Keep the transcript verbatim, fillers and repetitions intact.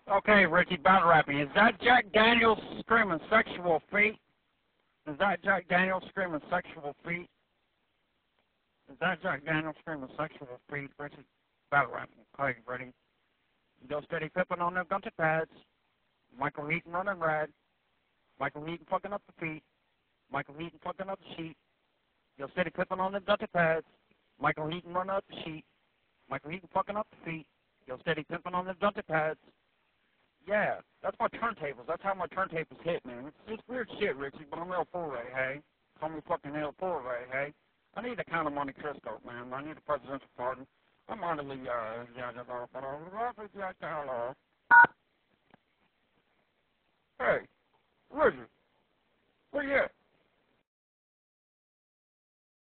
Okay, Richie, battle rapping. Is that Jack Daniels screaming sexual feet? Is that Jack Daniels screaming sexual feet? Is that Jack Daniels screaming sexual feet, Richie? Battle rapping. Okay, ready? Go steady pippin' on them gunter pads. Michael Heaton running rad. Michael Heaton fucking up the feet. Michael Heaton fucking up the sheet. Go steady pippin' on them gunter pads. Michael Heaton running up the sheet. Michael Heaton fucking up the feet. Go steady pimping on them gunter pads. Yeah, that's my turntables. That's how my turntables hit, man. It's just weird shit, Richie, but I'm El Poore, hey? Call me fucking El Poore, hey? I need a Count of Monte Cristo, man. I need a presidential pardon. I'm on the, uh, yeah, hey, Richie, where you at?